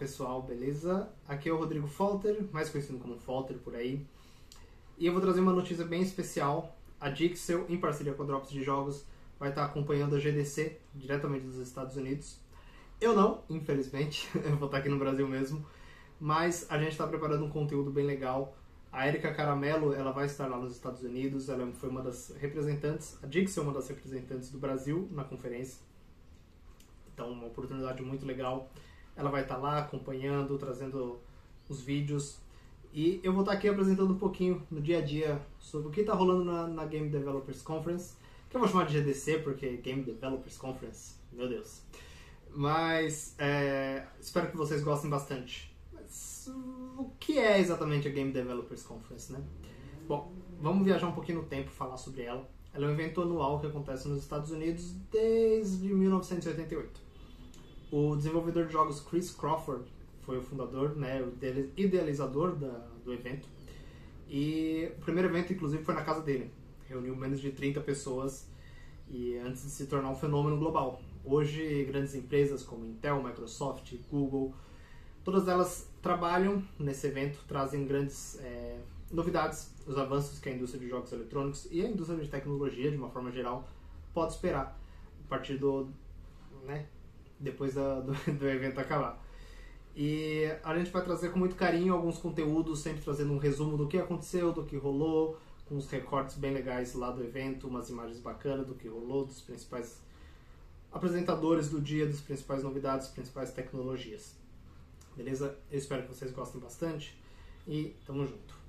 pessoal, beleza? Aqui é o Rodrigo Folter, mais conhecido como Folter por aí. E eu vou trazer uma notícia bem especial. A Dixel, em parceria com a Drops de Jogos, vai estar acompanhando a GDC, diretamente dos Estados Unidos. Eu não, infelizmente, eu vou estar aqui no Brasil mesmo. Mas a gente está preparando um conteúdo bem legal. A Erika Caramelo, ela vai estar lá nos Estados Unidos, ela foi uma das representantes, a Dixel é uma das representantes do Brasil na conferência. Então, uma oportunidade muito legal. Ela vai estar lá acompanhando, trazendo os vídeos. E eu vou estar aqui apresentando um pouquinho no dia a dia sobre o que está rolando na Game Developers Conference, que eu vou chamar de GDC, porque Game Developers Conference, meu Deus. Mas espero que vocês gostem bastante. Mas o que é exatamente a Game Developers Conference, né? Bom, vamos viajar um pouquinho no tempo e falar sobre ela. Ela é um evento anual que acontece nos Estados Unidos desde 1988. O desenvolvedor de jogos Chris Crawford foi o fundador, né, o idealizador do evento. E o primeiro evento, inclusive, foi na casa dele. Reuniu menos de 30 pessoas e antes de se tornar um fenômeno global. Hoje, grandes empresas como Intel, Microsoft, Google, todas elas trabalham nesse evento, trazem grandes novidades, os avanços que a indústria de jogos eletrônicos e a indústria de tecnologia, de uma forma geral, pode esperar a partir depois do evento acabar. E a gente vai trazer com muito carinho alguns conteúdos, sempre trazendo um resumo do que aconteceu, do que rolou, com uns recortes bem legais lá do evento, umas imagens bacanas do que rolou, dos principais apresentadores do dia, das principais novidades, das principais tecnologias. Beleza? Eu espero que vocês gostem bastante e tamo junto.